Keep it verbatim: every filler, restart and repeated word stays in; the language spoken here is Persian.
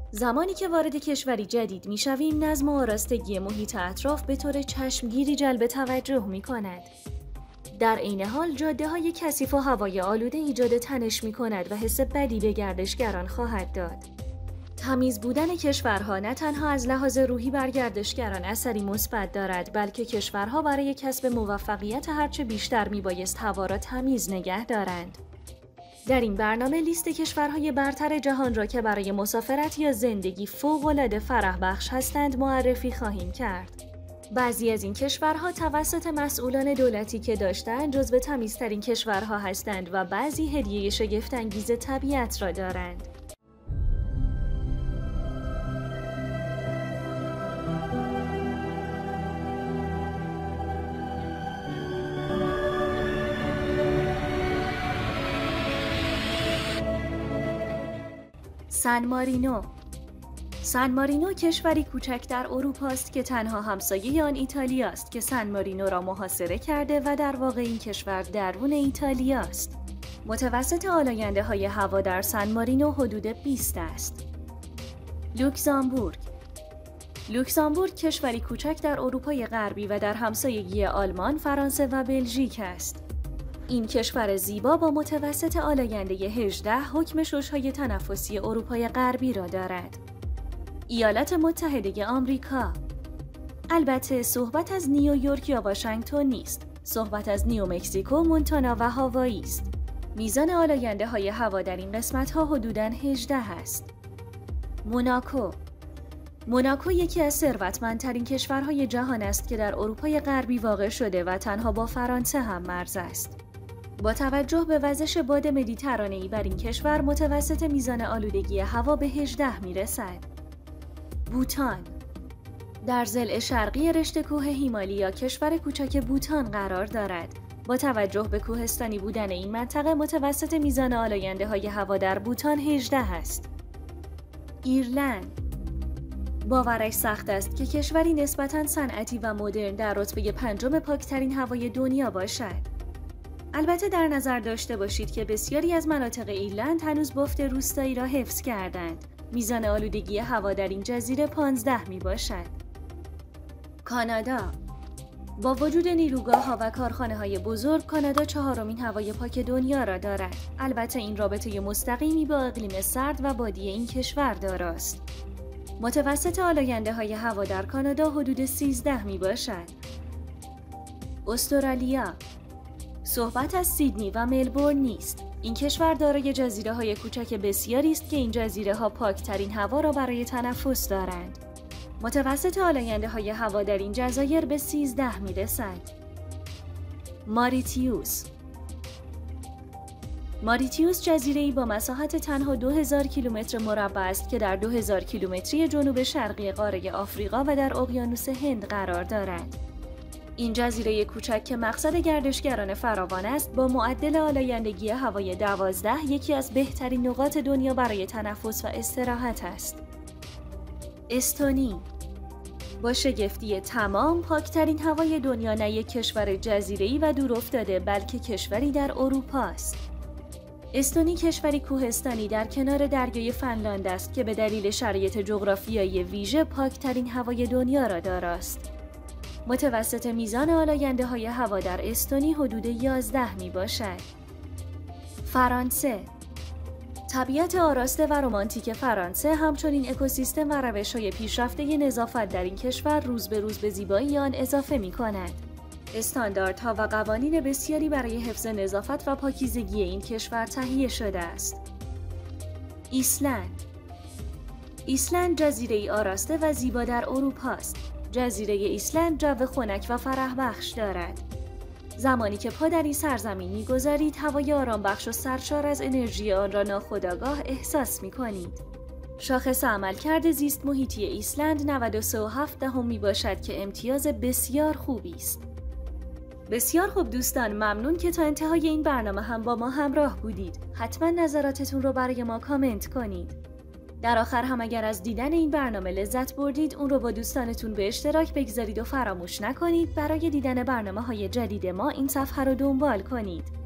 زمانی که وارد کشوری جدید می‌شویم، نظم و آراستگی محیط اطراف به طور چشمگیری جلب توجه می‌کند. در عین حال جاده‌های کثیف و هوای آلوده ایجاد تنش می‌کند و حس بدی به گردشگران خواهد داد. تمیز بودن کشورها نه تنها از لحاظ روحی بر گردشگران اثری مثبت دارد، بلکه کشورها برای کسب موفقیت هرچه بیشتر میبایست هوا را تمیز نگه دارند. در این برنامه لیست کشورهای برتر جهان را که برای مسافرت یا زندگی فوق‌العاده فرح بخش هستند معرفی خواهیم کرد. بعضی از این کشورها توسط مسئولان دولتی که داشتند جزو تمیزترین کشورها هستند و بعضی هدیه شگفت‌انگیز طبیعت را دارند. سن مارینو. سن مارینو کشوری کوچک در اروپا است که تنها همسایه آن ایتالیا است که سن مارینو را محاصره کرده و در واقع این کشور درون ایتالیا است. متوسط آلاینده های هوا در سن مارینو حدود بیست است. لوکزامبورگ. لوکزامبورگ کشوری کوچک در اروپای غربی و در همسایگی آلمان، فرانسه و بلژیک است. این کشور زیبا با متوسط آلاینده هجده حکم شش‌های تنفسی اروپای غربی را دارد. ایالات متحده آمریکا. البته صحبت از نیویورک یا واشنگتن نیست. صحبت از نیومکزیکو، مونتانا و هاوایی است. میزان آلاینده های هوا در این قسمت ها حدوداً هجده است. موناکو. موناکو یکی از ثروتمندترین کشورهای جهان است که در اروپای غربی واقع شده و تنها با فرانسه هم مرز است. با توجه به وزش باد مدیترانه‌ای بر این کشور، متوسط میزان آلودگی هوا به هجده میرسد. بوتان. در ضلع شرقی رشته کوه هیمالیا کشور کوچک بوتان قرار دارد. با توجه به کوهستانی بودن این منطقه، متوسط میزان آلاینده های هوا در بوتان هجده است. ایرلند. باورش سخت است که کشوری نسبتاً صنعتی و مدرن در رتبه پنجم پاکترین هوای دنیا باشد. البته در نظر داشته باشید که بسیاری از مناطق ایرلند هنوز بافت روستایی را حفظ کردند. میزان آلودگی هوا در این جزیره پانزده می باشد. کانادا. با وجود نیروگاه‌ها و کارخانه‌های بزرگ، کانادا چهارمین هوای پاک دنیا را دارد. البته این رابطه مستقیمی با اقلیم سرد و بادی این کشور داراست. متوسط آلاینده های هوا در کانادا حدود سیزده می باشد. استرالیا. صحبت از سیدنی و ملبورن نیست. این کشور دارای جزیره های کوچک بسیاری است که این جزیره ها پاکترین هوا را برای تنفس دارند. متوسط آلاینده های هوا در این جزایر به سیزده می رسد. ماریتیوس. ماریتیوس جزیره‌ای با مساحت تنها دو هزار کیلومتر مربع است که در دو هزار کیلومتری جنوب شرقی قاره آفریقا و در اقیانوس هند قرار دارد. این جزیره کوچک که مقصد گردشگران فراوان است، با معدل آلایندگی هوای دوازده یکی از بهترین نقاط دنیا برای تنفس و استراحت است. استونی. با شگفتی تمام، پاکترین هوای دنیا نه یک کشور جزیره‌ای و دورافتاده، بلکه کشوری در اروپا است. استونی کشوری کوهستانی در کنار دریای فنلاند است که به دلیل شرایط جغرافیایی ویژه پاکترین هوای دنیا را داراست. متوسط میزان آلاینده های هوا در استونی حدود یازده می باشد. فرانسه. طبیعت آراسته و رمانتیک فرانسه، همچنین اکوسیستم و روش‌های پیشرفته نظافت در این کشور روز به روز به زیبایی آن اضافه می کند. استانداردها و قوانین بسیاری برای حفظ نظافت و پاکیزگی این کشور تهیه شده است. ایسلند. ایسلند جزیره‌ای آراسته و زیبا در اروپا است. جزیره ایسلند جو خنک و فرح بخش دارد. زمانی که پا در این سرزمین می‌گذارید، هوای آرامبخش و سرشار از انرژی آن را ناخودآگاه احساس می‌کنید. شاخص عملکرد زیست محیطی ایسلند نود و سه و هفت دهم می باشد که امتیاز بسیار خوبی است. بسیار خوب دوستان، ممنون که تا انتهای این برنامه هم با ما همراه بودید. حتما نظراتتون رو برای ما کامنت کنید. در آخر هم اگر از دیدن این برنامه لذت بردید، اون رو با دوستانتون به اشتراک بگذارید و فراموش نکنید برای دیدن برنامه‌های جدید ما این صفحه رو دنبال کنید.